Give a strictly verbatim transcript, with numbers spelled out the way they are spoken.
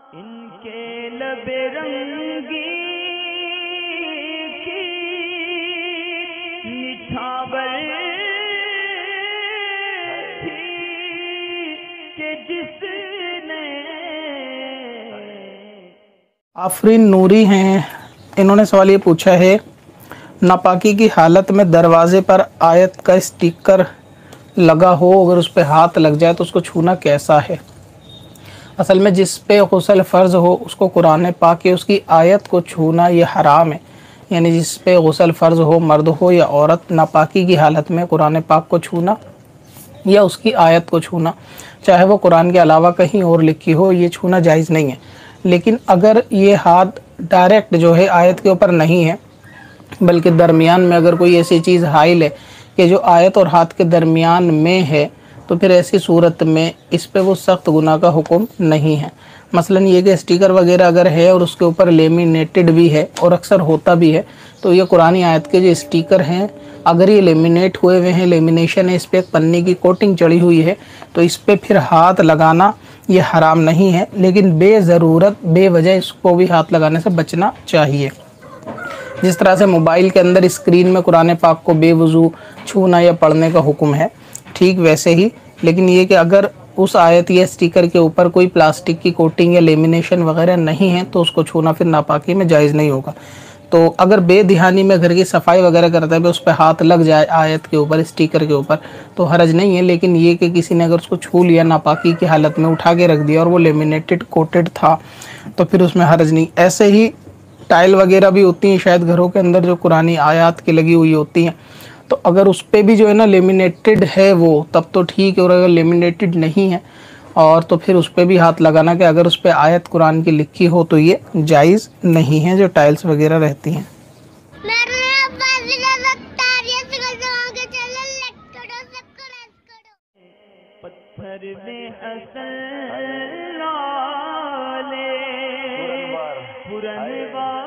ان کے لب رنگی کی نچھاور تھی کہ جس نے آفرین نوری ہیں، انہوں نے سوال یہ پوچھا ہے، ناپاکی کی حالت میں دروازے پر آیت کا اسٹیکر لگا ہو، اگر اس پہ ہاتھ لگ جائے تو اس کو چھونا کیسا ہے؟ اصل میں جس پہ غسل فرض ہو اس کو قرآن پاک کی اس کی آیت کو چھونا یہ حرام ہے، یعنی جس پہ غسل فرض ہو، مرد ہو یا عورت، ناپاکی کی حالت میں قرآن پاک کو چھونا یا اس کی آیت کو چھونا، چاہے وہ قرآن کے علاوہ کہیں اور لکھی ہو، یہ چھونا جائز نہیں ہے۔ لیکن اگر یہ ہاتھ ڈائریکٹ جو ہے آیت کے اوپر نہیں ہے بلکہ درمیان میں اگر کوئی ایسی چیز حائل ہے کہ جو آیت اور ہاتھ کے درمیان میں ہے تو پھر ایسی صورت میں اس پہ وہ سخت گناہ کا حکم نہیں ہے۔ مثلا یہ کہ اسٹیکر وغیرہ اگر ہے اور اس کے اوپر لیمینیٹڈ بھی ہے، اور اکثر ہوتا بھی ہے، تو یہ قرآن آیت کے جو اسٹیکر ہیں اگر یہ لیمینیٹ ہوئے ہوئے ہیں، لیمینیشن ہے، اس پہ ایک پنی کی کوٹنگ چڑھی ہوئی ہے، تو اس پہ پھر ہاتھ لگانا یہ حرام نہیں ہے، لیکن بے ضرورت بے وجہ اس کو بھی ہاتھ لگانے سے بچنا چاہیے۔ جس طرح سے موبائل کے اندر اسکرین میں قرآن پاک کو بے وضو چھونا یا پڑھنے کا حکم ہے، ٹھیک ویسے ہی، لیکن یہ کہ اگر اس آیت یا اسٹیکر کے اوپر کوئی پلاسٹک کی کوٹنگ یا لیمینیشن وغیرہ نہیں ہے تو اس کو چھونا پھر ناپاکی میں جائز نہیں ہوگا۔ تو اگر بے دھیانی میں گھر کی صفائی وغیرہ کرتا ہے اس پہ ہاتھ لگ جائے آیت کے اوپر، اسٹیکر کے اوپر، تو حرج نہیں ہے، لیکن یہ کہ کسی نے اگر اس کو چھو لیا ناپاکی کی حالت میں، اٹھا کے رکھ دیا اور وہ لیمینیٹڈ کوٹڈ تھا تو پھر اس میں حرج نہیں۔ ایسے ہی ٹائل وغیرہ بھی ہوتی ہیں شاید گھروں کے اندر جو قرآنی آیات کی لگی ہوئی ہوتی ہیں، تو اگر اس پہ بھی جو ہے نا لیمینیٹڈ ہے وہ تب تو ٹھیک ہے، اور اگر لیمینیٹڈ نہیں ہے اور تو پھر اس پہ بھی ہاتھ لگانا کہ اگر اس پہ آیت قرآن کی لکھی ہو تو یہ جائز نہیں ہے جو ٹائلز وغیرہ رہتی ہیں۔ پتھر میں حسن لالے پرنوار